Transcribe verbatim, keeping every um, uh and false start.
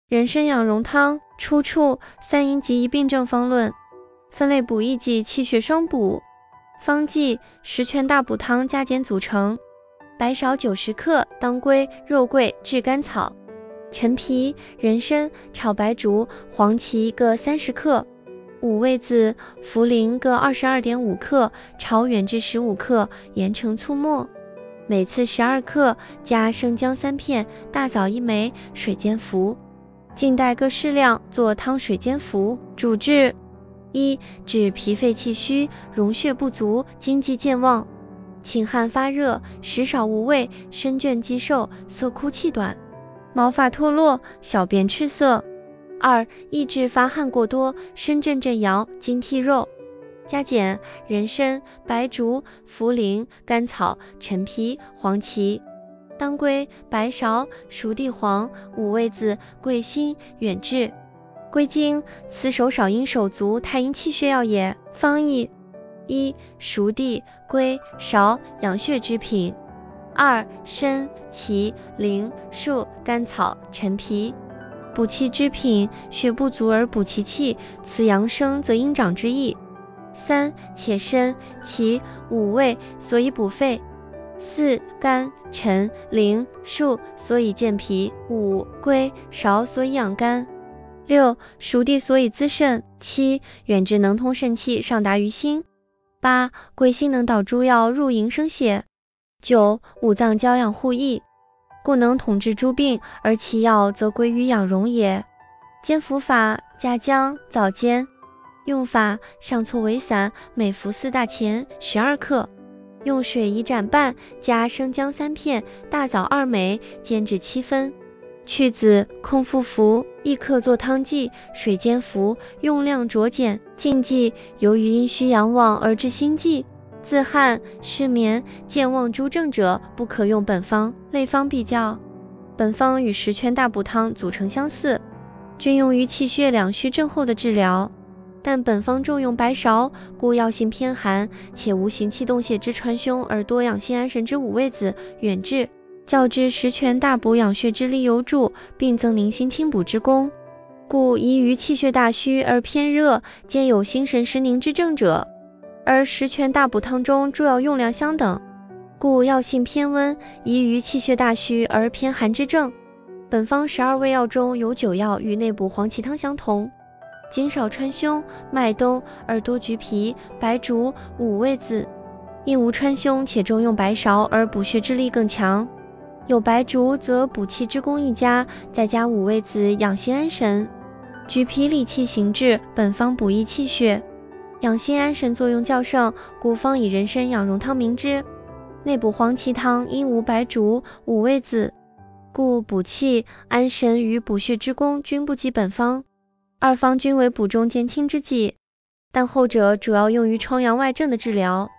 人参养荣汤出处《三阴集一病症方论》，分类补益剂，气血双补。方剂：十全大补汤加减组成，白芍九十克，当归、肉桂、炙甘草、陈皮、人参、炒白术、黄芪各三十克，五味子、茯苓各 二十二点五克，炒远志十五克，研成粗末，每次十二克，加生姜三片，大枣一枚，水煎服。静待各适量，做汤水煎服。主治：一、治脾肺气虚、荣血不足、精气健忘，寝汗发热，食少无味，身倦肌瘦，色枯气短，毛发脱落，小便赤色。二、抑制发汗过多，身震震摇，筋涕肉。加减：人参、白术、茯苓、甘草、陈皮、黄芪、当归、白芍、熟地黄、五味子、桂心、远志。归经：此手少阴手足太阴气血药也。方义：一、熟地、归、芍养血之品。二、参、芪、苓、树、甘草、陈皮补气之品，血不足而补其气，此阳生则阴长之意。三、且参、芪、五味所以补肺。四、甘、陈、苓、树所以健脾。五、归、芍所以养肝。六、熟地所以滋肾。七、远志能通肾气，上达于心。八、桂心能导诸药入营生血。九、五脏交养互益，故能统治诸病，而其药则归于养荣也。煎服法：加姜，早煎。用法：上搓为散，每服四大钱十二克，用水以斩半，加生姜三片，大枣二枚，煎至七分。去籽，空腹服，亦可做汤剂，水煎服，用量酌减。禁忌：由于阴虚阳旺而致心悸、自汗、失眠、健忘诸症者，不可用本方。类方比较：本方与十全大补汤组成相似，均用于气血两虚症候的治疗，但本方重用白芍，故药性偏寒，且无行气动血之传胸，而多养心安神之五味子、远志，较之十全大补养血之力有助，并增宁心清补之功，故宜于气血大虚而偏热，兼有心神失宁之症者。而十全大补汤中诸药用量相等，故药性偏温，宜于气血大虚而偏寒之症。本方十二味药中有九药与内补黄芪汤相同，仅少川芎、麦冬，而多橘皮、白术、五味子。因无川芎且重用白芍，而补血之力更强。有白术则补气之功亦佳，再加五味子养心安神。橘皮理气行滞，本方补益气血，养心安神作用较盛，故方以人参养荣汤名之。内补黄芪汤因无白术、五味子，故补气安神与补血之功均不及本方。二方均为补中减轻之剂，但后者主要用于疮疡外症的治疗。